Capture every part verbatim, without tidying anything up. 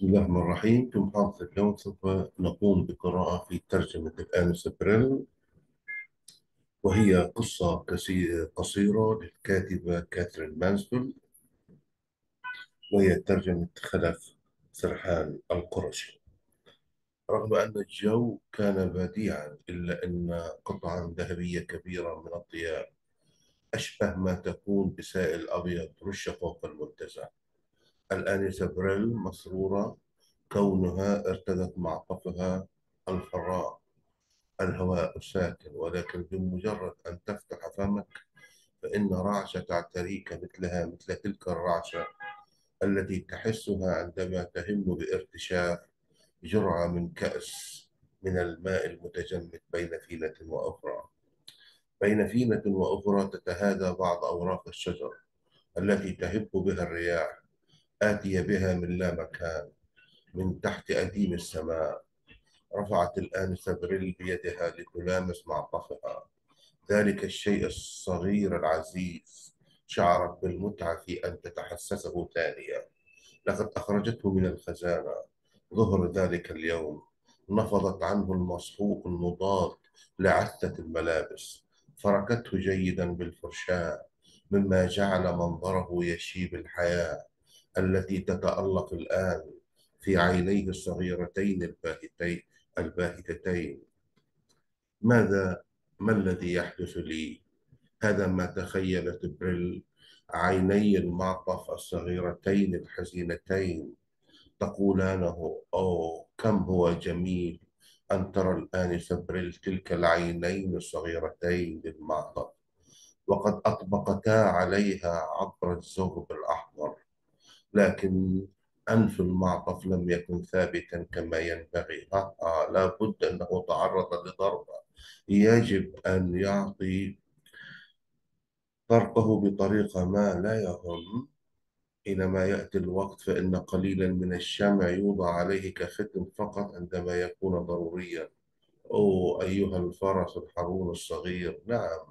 بسم الله الرحمن الرحيم. في محاضرة اليوم سوف نقوم بقراءة في ترجمة الآنسة بريل، وهي قصة كسي- قصيرة للكاتبة كاثرين مانسفيلد، وهي ترجمة خلف سرحان القرشي. رغم أن الجو كان بديعا، إلا أن قطعا ذهبية كبيرة من الضياء أشبه ما تكون بسائل أبيض رش فوق المنتزه. الآنسة بريل مسرورة كونها ارتدت معطفها الفراء. الهواء ساكن، ولكن بمجرد أن تفتح فمك فإن رعشة تعتريك مثلها مثل تلك الرعشة التي تحسها عندما تهم بارتشاف جرعة من كأس من الماء المتجمد بين فينة وأخرى. بين فينة وأخرى تتهادى بعض أوراق الشجر التي تهب بها الرياح، آتية بها من لا مكان، من تحت أديم السماء. رفعت الآنسة بريل بيدها لتلامس معطفها، ذلك الشيء الصغير العزيز. شعرت بالمتعة في أن تتحسسه ثانية. لقد أخرجته من الخزانة ظهر ذلك اليوم. نفضت عنه المصفوف المضاد لعثة الملابس، فركته جيدا بالفرشاة، مما جعل منظره يشيب الحياة التي تتألق الآن في عينيه الصغيرتين الباهتين الباهتتين. ماذا ما الذي يحدث لي؟ هذا ما تخيلت بريل. عيني المعطف الصغيرتين الحزينتين تقولانه: أوه، كم هو جميل أن ترى الآنسة بريل تلك العينين الصغيرتين للمعطف، وقد أطبقتا عليها عبر الزغب الأحمر. لكن أنف المعطف لم يكن ثابتا كما ينبغي. آه آه لا بد أنه تعرض لضربة. يجب أن يعطي طرقه بطريقة ما لا يهم. حينما يأتي الوقت فإن قليلا من الشمع يوضع عليه كختم فقط عندما يكون ضروريا. أوه أيها الفرس الحرون الصغير، نعم،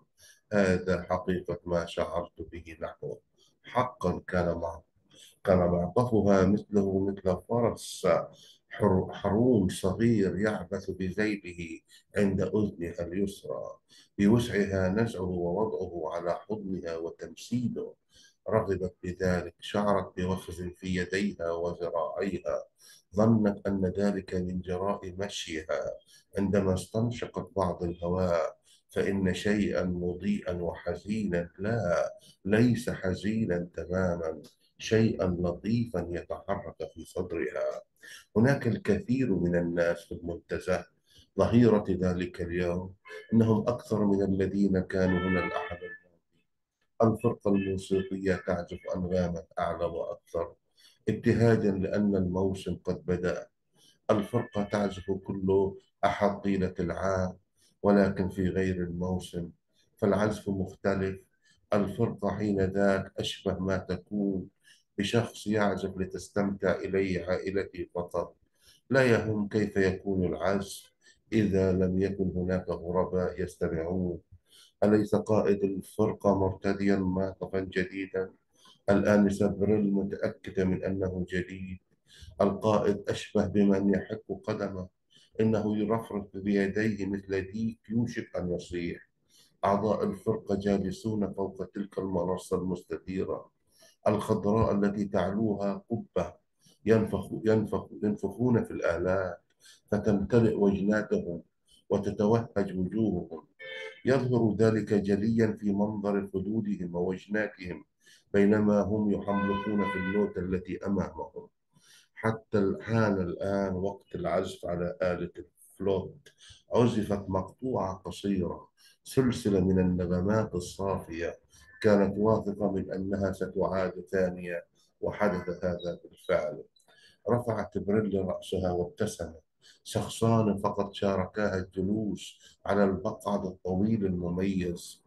هذا حقيقة ما شعرت به نحوه. حقا كان معه كان معطفها مثله مثل فرس حر- حرون صغير يعبث بذيله عند أذنها اليسرى، بوسعها نزعه ووضعه على حضنها وتمثيله. رغبت بذلك، شعرت بوخز في يديها وذراعيها، ظنت أن ذلك من جراء مشيها. عندما استنشقت بعض الهواء فإن شيئا مضيئا وحزينا، لا، ليس حزينا تماما، شيئا لطيفا يتحرك في صدرها. هناك الكثير من الناس في المنتزه ظهيرة ذلك اليوم، إنهم أكثر من الذين كانوا هنا الأحد الماضي. الفرقة الموسيقية تعزف أنغاما أعلى وأكثر، ابتهاجا لأن الموسم قد بدأ. الفرقة تعزف كل أحد طيلة العام، ولكن في غير الموسم فالعزف مختلف. الفرقة حين ذاك أشبه ما تكون بشخص يعزف لتستمتع إليه عائلته فقط. لا يهم كيف يكون العزف إذا لم يكن هناك غرباء يستمعون. أليس قائد الفرقة مرتديا معطفا جديدا؟ الآن سبريل متأكدة من أنه جديد. القائد أشبه بمن يحك قدمه، إنه يرفرف بيديه مثل ديك يوشك أن يصيح. أعضاء الفرقة جالسون فوق تلك المنصة المستديرة الخضراء التي تعلوها قبة، ينفخ ينفخ ينفخون في الآلات فتمتلئ وجناتهم وتتوهج وجوههم. يظهر ذلك جليا في منظر خدودهم ووجناتهم بينما هم يحملقون في النوتة التي أمامهم. حتى الحان الآن وقت العزف على آلة الفلوت. عزفت مقطوعة قصيرة، سلسلة من النغمات الصافية. كانت واثقة من أنها ستعاد ثانية، وحدث هذا بالفعل. رفعت بريل رأسها وابتسمت. شخصان فقط شاركاها الجلوس على المقعد الطويل المميز: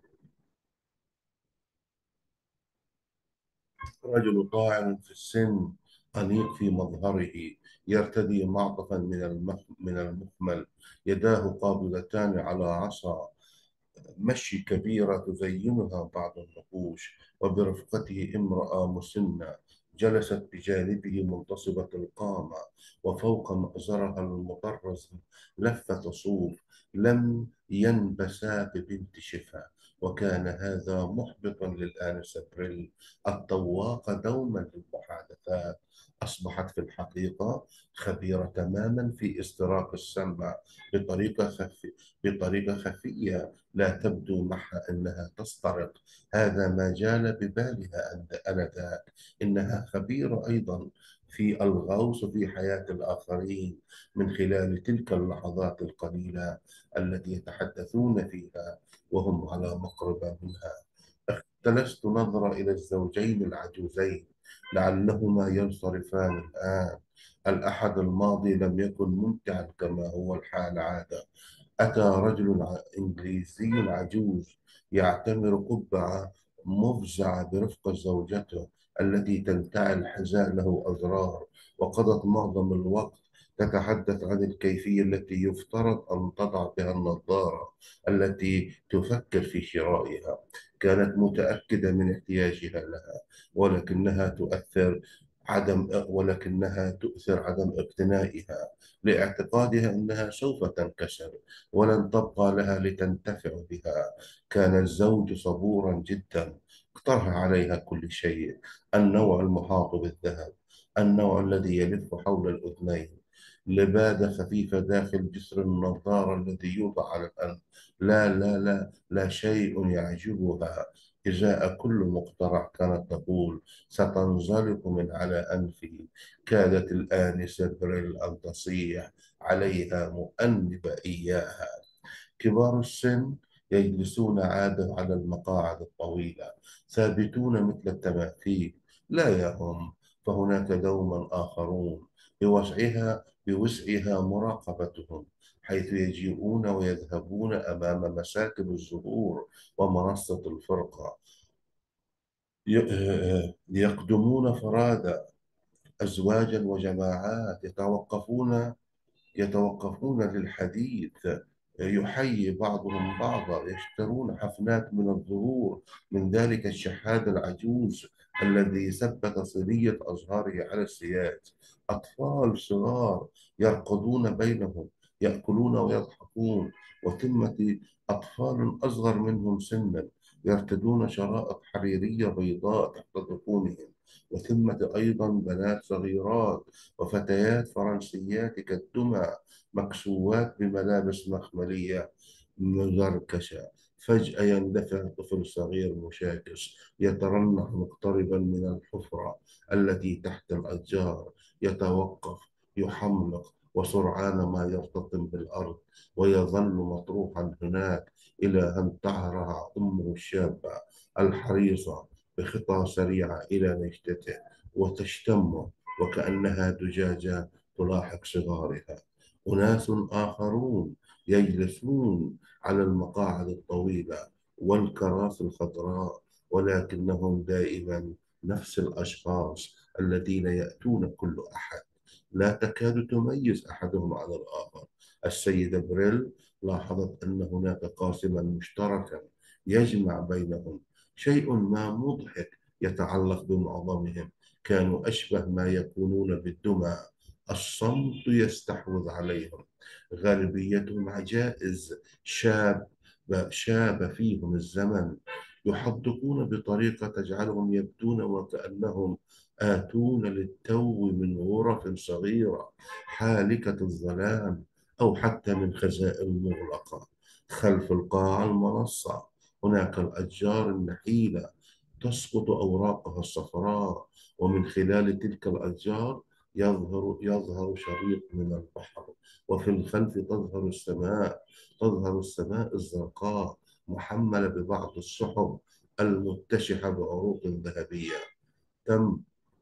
رجل طاعن في السن، أنيق في مظهره، يرتدي معطفا من المخ- من المخمل. يداه قابضتان على عصا مشي كبيرة تزينها بعض النقوش، وبرفقته امرأة مسنة جلست بجانبه منتصبة القامة، وفوق مأزرها المطرز لفة صوف لم ينبسا ببنت شفا. وكان هذا محبطا للآنسة بريل الطواقة دوما للمحادثات. أصبحت في الحقيقة خبيرة تماما في استراق السمع بطريقة خفية بطريقة خفية لا تبدو معها أنها تسترق. هذا ما جال ببالها عند آنذاك. إنها خبيرة أيضا في الغوص في حياة الآخرين من خلال تلك اللحظات القليلة التي يتحدثون فيها وهم على مقربة منها. اختلست نظرة إلى الزوجين العجوزين لعلهما ينصرفان الآن. الأحد الماضي لم يكن ممتعا كما هو الحال عادة. أتى رجل ع- إنجليزي عجوز يعتمر قبعة مفزعة برفقة زوجته التي تنتعل حذاء له أزرار، وقضت معظم الوقت تتحدث عن الكيفية التي يفترض أن تضع بها النظارة التي تفكر في شرائها. كانت متأكدة من احتياجها لها، ولكنها تؤثر عدم ولكنها تؤثر عدم اقتنائها لاعتقادها أنها سوف تنكسر ولن تبقى لها لتنتفع بها. كان الزوج صبورا جدا، اقترح عليها كل شيء: النوع المحاط بالذهب، النوع الذي يلف حول الأذنين، لبادة خفيفة داخل جسر النظارة الذي يوضع على الأنف. لا لا لا لا شيء يعجبها. إزاء كل مقترح كانت تقول: ستنزلق من على أنفي. كادت الآنسة بريل أن تصيح عليها مؤنبة إياها. كبار السن يجلسون عادة على المقاعد الطويلة، ثابتون مثل التماثيل. لا يا هم، فهناك دوما آخرون بوسعها بوسعها مراقبتهم، حيث يجيئون ويذهبون أمام مساكن الزهور ومنصة الفرقة. ي- يقدمون فرادى، أزواجا وجماعات، يتوقفون يتوقفون للحديث، يحيي بعضهم بعضا، يشترون حفنات من الظهور من ذلك الشحاذ العجوز الذي ثبت صلية أزهاره على السياج. أطفال صغار يرقصون بينهم، يأكلون ويضحكون، وثمة أطفال أصغر منهم سنا يرتدون شرائط حريرية بيضاء تحت ذقونهم، وثمة أيضا بنات صغيرات وفتيات فرنسيات كالدمى مكسوات بملابس مخملية مزركشة. فجأة يندفع طفل صغير مشاكس يترنح مقتربا من الحفرة التي تحت الأشجار، يتوقف، يحملق، وسرعان ما يرتطم بالأرض، ويظل مطروحا هناك إلى أن تعرع أمه الشابة الحريصة بخطى سريعة إلى نجدته وتشتمه وكأنها دجاجة تلاحق صغارها. أناس آخرون يجلسون على المقاعد الطويلة والكراسي الخضراء، ولكنهم دائما نفس الأشخاص الذين يأتون كل أحد. لا تكاد تميز أحدهم عن الآخر. السيدة بريل لاحظت أن هناك قاسما مشتركا يجمع بينهم، شيء ما مضحك يتعلق بمعظمهم. كانوا أشبه ما يكونون بالدمى، الصمت يستحوذ عليهم. غالبيتهم عجائز شاب شاب فيهم الزمن، يحدقون بطريقة تجعلهم يبدون وكأنهم آتون للتو من غرف صغيرة حالكة الظلام، أو حتى من خزائن مغلقة. خلف القاعة المنصة هناك الأشجار النحيلة تسقط أوراقها الصفراء، ومن خلال تلك الأشجار يظهر يظهر شريط من البحر. وفي الخلف تظهر السماء تظهر السماء الزرقاء محملة ببعض السحب المتشحة بعروق ذهبية. تم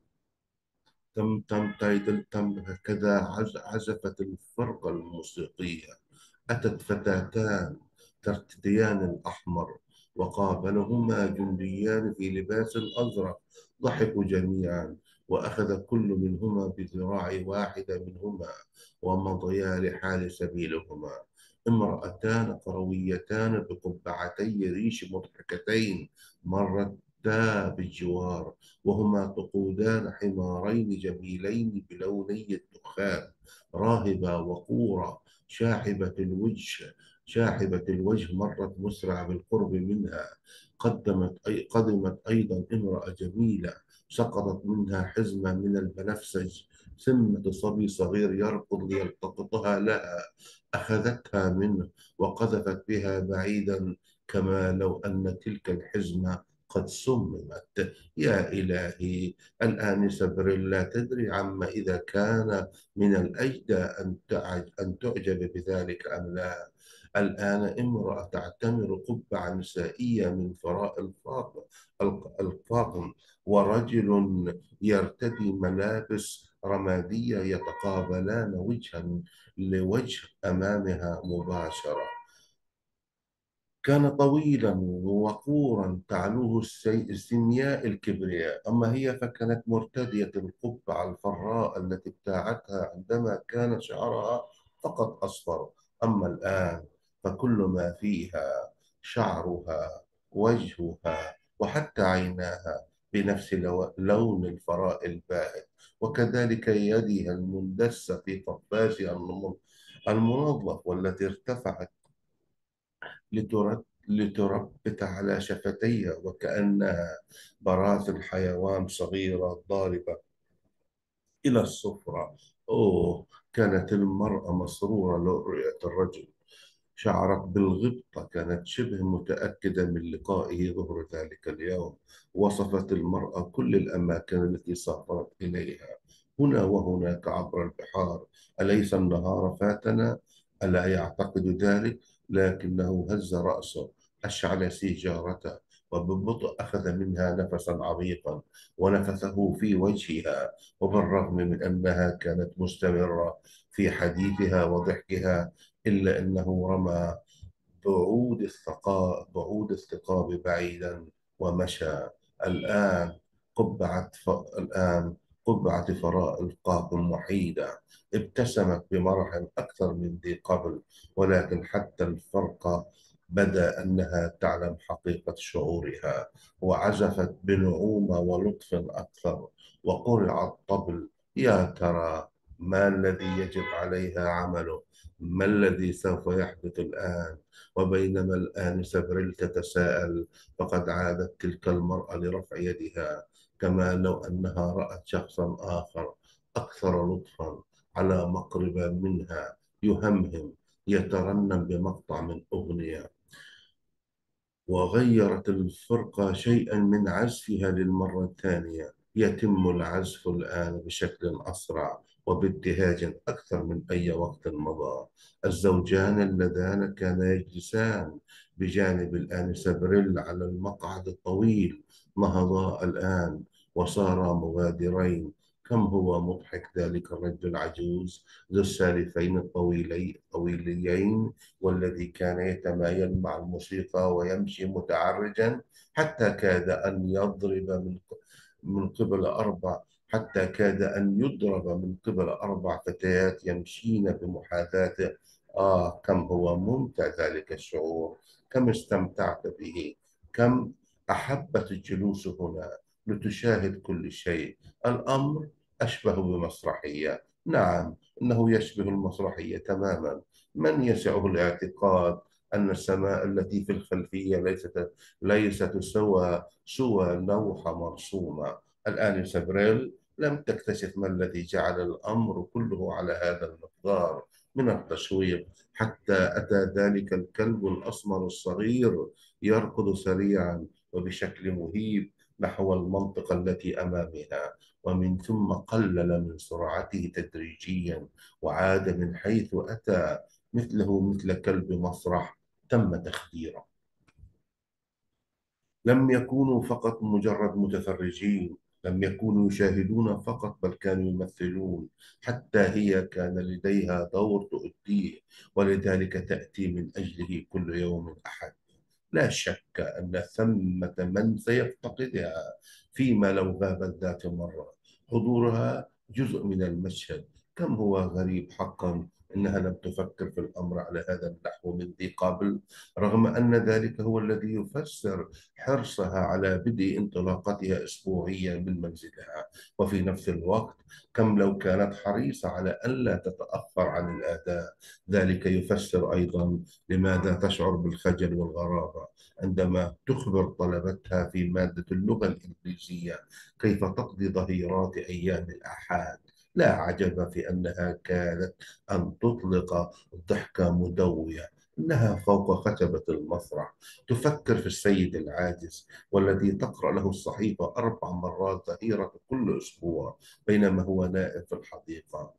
تم تم تايدل تم هكذا عز- عزفت الفرقة الموسيقية. أتت فتاتان ترتديان الأحمر، وقابلهما جنديان في لباس أزرق. ضحكوا جميعا، وأخذ كل منهما بذراع واحدة منهما ومضيا لحال سبيلهما. امرأتان قرويتان بقبعتي ريش مضحكتين مرت حتى بالجوار، وهما تقودان حمارين جميلين بلوني الدخان، راهبة وقورة شاحبة الوجه شاحبة الوجه مرت مسرع بالقرب منها. قدمت أي قدمت أيضا امرأة جميلة، سقطت منها حزمة من البنفسج، ثمة صبي صغير يركض ليلتقطها لها، أخذتها منه وقذفت بها بعيدا، كما لو أن تلك الحزمة قد سممت. يا إلهي، الآنسة بريلا تدري عما إذا كان من الأجدى أن تعج أن تعجب بذلك أم لا. الآن امرأة تعتمر قبعة نسائية من ثراء الفاطم الفاطم، ورجل يرتدي ملابس رمادية يتقابلان وجها لوجه أمامها مباشرة. كان طويلا وقورا تعلوه السي- السمياء الكبرياء، أما هي فكانت مرتدية القبعة الفراء التي ابتاعتها عندما كان شعرها فقط أصفر. أما الآن فكل ما فيها، شعرها، وجهها، وحتى عيناها، بنفس لو- لون الفراء الباهت، وكذلك يدها المندسة في قفازها الم- المنظف، والتي ارتفعت لترت- لتربت على شفتيها وكأنها براثن حيوان صغيرة ضاربة إلى الصفرة. أوه، كانت المرأة مسرورة لرؤية الرجل، شعرت بالغبطة، كانت شبه متأكدة من لقائه ظهر ذلك اليوم. وصفت المرأة كل الأماكن التي سافرت إليها، هنا وهناك عبر البحار. أليس النهار فاتنا؟ ألا يعتقد ذلك؟ لكنه هز رأسه، أشعل سيجارته، وببطء أخذ منها نفسا عميقا ونفثه في وجهها. وبالرغم من أنها كانت مستمرة في حديثها وضحكها، إلا أنه رمى بعود الثقاب بعود الثقاب بعيدا ومشى. الآن قبعة ف... الآن قبعة فراء القاكم وحيدة، ابتسمت بمرح أكثر من ذي قبل، ولكن حتى الفرق بدا أنها تعلم حقيقة شعورها، وعزفت بنعومة ولطف أكثر، وقرع الطبل. يا ترى ما الذي يجب عليها عمله؟ ما الذي سوف يحدث الآن؟ وبينما الآن سبريل تتساءل، فقد عادت تلك المرأة لرفع يدها، كما لو أنها رأت شخصا آخر أكثر لطفا على مقربة منها، يهمهم، يترنم بمقطع من أغنية. وغيرت الفرقة شيئا من عزفها للمرة الثانية. يتم العزف الآن بشكل أسرع وبابتهاج أكثر من أي وقت مضى. الزوجان اللذان كانا يجلسان بجانب الآنسة بريل على المقعد الطويل نهضا الآن وصارا مغادرين. كم هو مضحك ذلك الرجل العجوز ذو السالفين الطويلي- الطويليين، والذي كان يتمايل مع الموسيقى ويمشي متعرجا، حتى كاد أن يضرب من من قبل أربع حتى كاد أن يضرب من قبل أربع فتيات يمشين بمحاذاته. آه، كم هو ممتع ذلك الشعور، كم استمتعت به، كم أحبت الجلوس هنا لتشاهد كل شيء. الأمر أشبه بمسرحية، نعم، إنه يشبه المسرحية تماما. من يسعه الاعتقاد أن السماء التي في الخلفية ليست ليست سوى سوى لوحة مرسومة؟ الآن سابريل لم تكتشف ما الذي جعل الأمر كله على هذا المقدار من التشويق، حتى أتى ذلك الكلب الأسمر الصغير يركض سريعا وبشكل مهيب نحو المنطقة التي أمامها، ومن ثم قلل من سرعته تدريجيا وعاد من حيث أتى، مثله مثل كلب مسرح تم تخديره. لم يكونوا فقط مجرد متفرجين، لم يكونوا يشاهدون فقط، بل كانوا يمثلون. حتى هي كان لديها دور تؤديه، ولذلك تأتي من أجله كل يوم أحد. لا شك أن ثمة من سيفتقدها فيما لو غابت ذات مرة. حضورها جزء من المشهد، كم هو غريب حقا إنها لم تفكر في الأمر على هذا النحو من ذي قبل، رغم أن ذلك هو الذي يفسر حرصها على بدء انطلاقتها أسبوعيا من منزلها. وفي نفس الوقت، كم لو كانت حريصة على ألا تتأخر عن الأداء. ذلك يفسر أيضا لماذا تشعر بالخجل والغرابة عندما تخبر طلبتها في مادة اللغة الإنجليزية كيف تقضي ظهيرات أيام الأحد. لا عجب في أنها كانت أن تطلق ضحكة مدوية. إنها فوق خشبة المسرح تفكر في السيد العاجز، والذي تقرأ له الصحيفة أربع مرات ظهيرة كل أسبوع بينما هو نائم في الحديقة.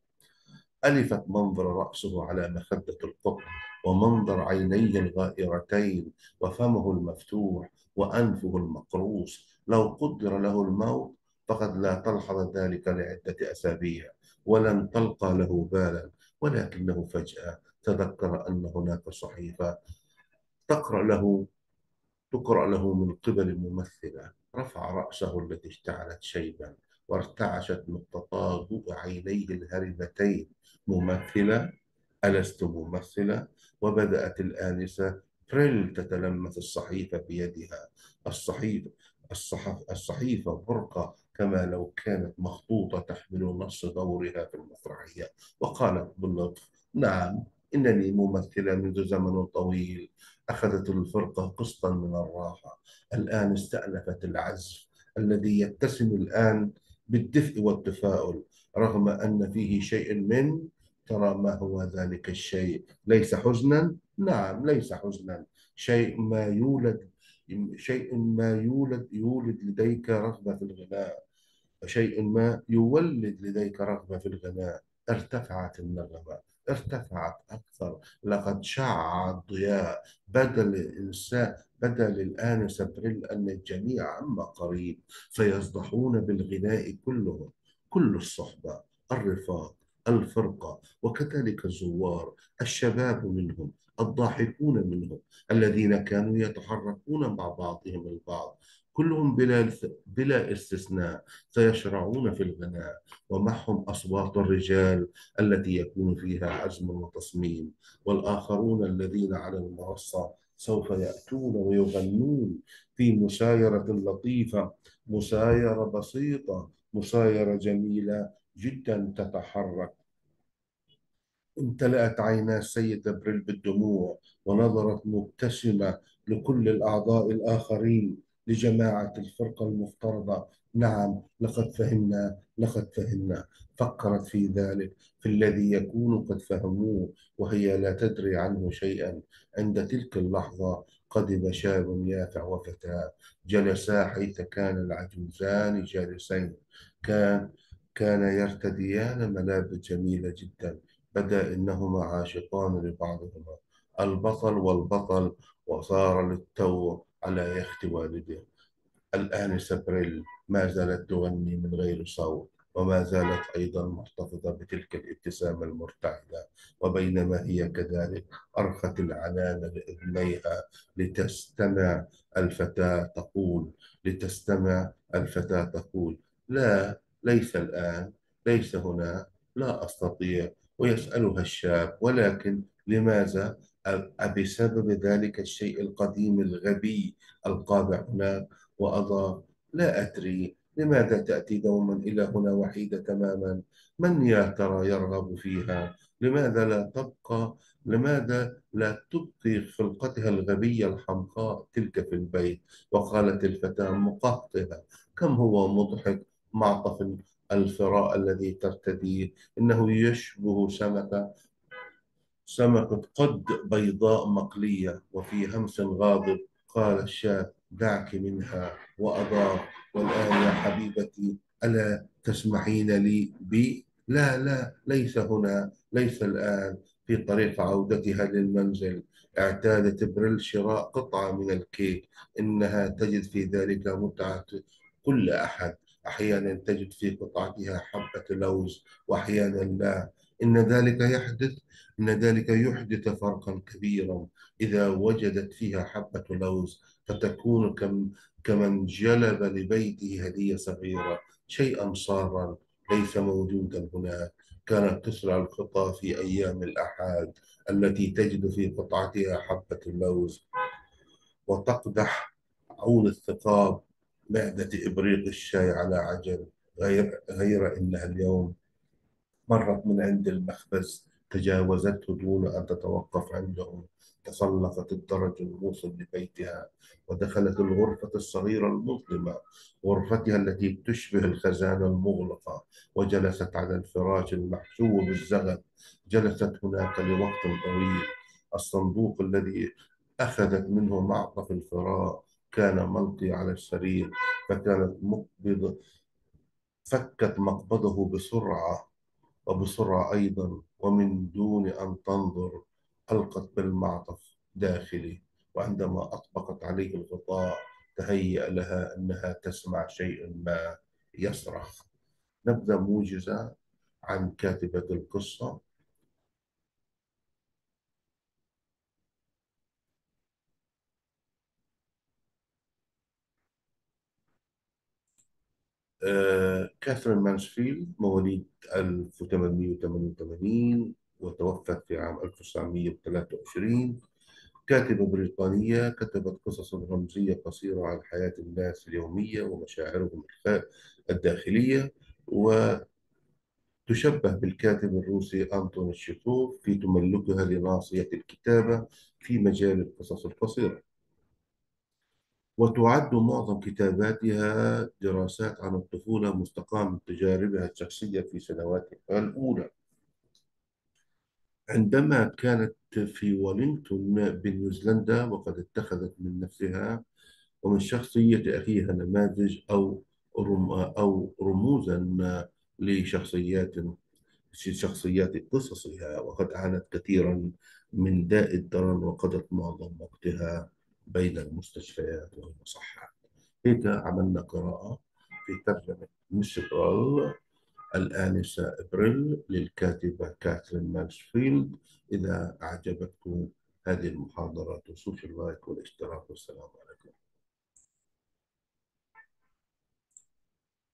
ألفت منظر رأسه على مخدة القطن، ومنظر عينيه الغائرتين، وفمه المفتوح، وأنفه المقروس. لو قدر له الموت فقد لا تلحظ ذلك لعدة أسابيع، ولن تلقى له بالا. ولكنه فجأة تذكر أن هناك صحيفة تقرأ له تقرأ له من قبل ممثلة. رفع رأسه الذي اشتعلت شيبا، وارتعشت نقطتا ضوء عينيه الهرمتين. ممثلة؟ ألست ممثلة؟ وبدأت الآنسة بريل تتلمس الصحيفة بيدها. الصحيفة الصحف الصحيفة برقة كما لو كانت مخطوطة تحمل نص دورها في المسرحية، وقالت باللطف: نعم، إنني ممثلة منذ زمن طويل. أخذت الفرقة قسطا من الراحة. الآن استأنفت العزف الذي يتسم الآن بالدفء والتفاؤل، رغم أن فيه شيء من، ترى ما هو ذلك الشيء؟ ليس حزنا؟ نعم، ليس حزنا. شيء ما يولد شيء ما يولد يولد لديك رغبة في الغناء. شيء ما يولد لديك رغبة في الغناء. ارتفعت النغمة، ارتفعت أكثر. لقد شع الضياء. بدا الإنسان بدا للآن سبريل أن الجميع عما قريب سيصدحون بالغناء كلهم، كل الصحبة، الرفاق، الفرقة، وكذلك الزوار، الشباب منهم، الضاحكون منهم، الذين كانوا يتحركون مع بعضهم البعض، كلهم بلا بلا استثناء سيشرعون في الغناء. ومعهم أصوات الرجال التي يكون فيها عزم وتصميم. والآخرون الذين على المنصة سوف يأتون ويغنون في مسايرة لطيفة، مسايرة بسيطة، مسايرة جميلة جدا تتحرك. امتلأت عينا السيدة بريل بالدموع، ونظرت مبتسمة لكل الأعضاء الآخرين، لجماعة الفرقة المفترضة. نعم، لقد فهمنا، لقد فهمنا. فكرت في ذلك، في الذي يكون قد فهموه وهي لا تدري عنه شيئا. عند تلك اللحظة قدم شاب يافع وفتاة، جلسا حيث كان العجوزان جالسين. كان كان يرتديان ملابس جميلة جدا. بدا إنهما عاشقان لبعضهما، البطل والبطل، وصار للتو على يخت والده. الآن سبريل ما زالت تغني من غير صوت، وما زالت أيضا محتفظة بتلك الابتسامة المرتعدة. وبينما هي كذلك أرخت العنان لأذنيها لتستمع الفتاة تقول لتستمع الفتاة تقول: لا، ليس الآن، ليس هنا، لا أستطيع. ويسألها الشاب: ولكن لماذا؟ أبسبب ذلك الشيء القديم الغبي القابع هناك؟ وأضاف: لا أدري، لماذا تأتي دوما إلى هنا وحيدة تماما؟ من يا ترى يرغب فيها؟ لماذا لا تبقى لماذا لا تبقي خلقتها الغبية الحمقاء تلك في البيت؟ وقالت الفتاة مقهقرة: كم هو مضحك مع طفل الفراء الذي ترتديه. إنه يشبه سمكة سمكة قد بيضاء مقلية. وفي همس غاضب قال الشاب: دعك منها. وأضاف: والآن يا حبيبتي، ألا تسمحين لي بي؟ لا، لا، ليس هنا، ليس الآن. في طريق عودتها للمنزل اعتادت بريل شراء قطعة من الكيك. إنها تجد في ذلك متعة كل أحد. أحيانا تجد في قطعتها حبة لوز، وأحيانا لا. إن ذلك يحدث إن ذلك يحدث فرقا كبيرا. إذا وجدت فيها حبة لوز فتكون كم كمن جلب لبيته هدية صغيرة، شيئا صارا ليس موجودا هناك. كانت تسرع الخطى في أيام الأحاد التي تجد في قطعتها حبة اللوز، وتقدح عود الثقاب معدة إبريق الشاي على عجل. غير, غير إنها اليوم مرت من عند المخبز، تجاوزته دون أن تتوقف عنده، تسلقت الدرج الموصل لبيتها، ودخلت الغرفة الصغيرة المظلمة، غرفتها التي تشبه الخزانة المغلقة، وجلست على الفراش المحشو بالزغب. جلست هناك لوقت طويل. الصندوق الذي أخذت منه معطف الفراء كان ملقي على السرير، فكانت مقبضة فكت مقبضه بسرعة، وبسرعة أيضا ومن دون أن تنظر ألقت بالمعطف داخلي. وعندما أطبقت عليه الغطاء تهيأ لها أنها تسمع شيء ما يصرخ. نبذة موجزة عن كاتبة القصة. آه، كاثرين مانسفيلد، مواليد ألف وثمانمائة وثمانية وثمانين وتوفت في عام ألف وتسعمائة وثلاثة وعشرين. كاتبة بريطانية كتبت قصصا رمزية قصيرة عن حياة الناس اليومية ومشاعرهم الخ- الداخلية، وتشبه بالكاتب الروسي أنطون تشيخوف في تملكها لناصية الكتابة في مجال القصص القصيرة. وتعد معظم كتاباتها دراسات عن الطفولة مستقاة من تجاربها الشخصية في سنواتها الأولى. عندما كانت في ولينغتون بنيوزيلندا، وقد اتخذت من نفسها ومن شخصية أخيها نماذج أو رم أو رموزا لشخصيات شخصيات قصصها، وقد عانت كثيرا من داء الدرن، وقضت معظم وقتها بين المستشفيات والمصحات. هيك عملنا قراءة في ترجمة ميسيبل الآنسة إبريل للكاتبة كاثرين مانسفيلد. إذا أعجبتكم هذه المحاضرة، توصوا في اللايك والاشتراك، والسلام عليكم.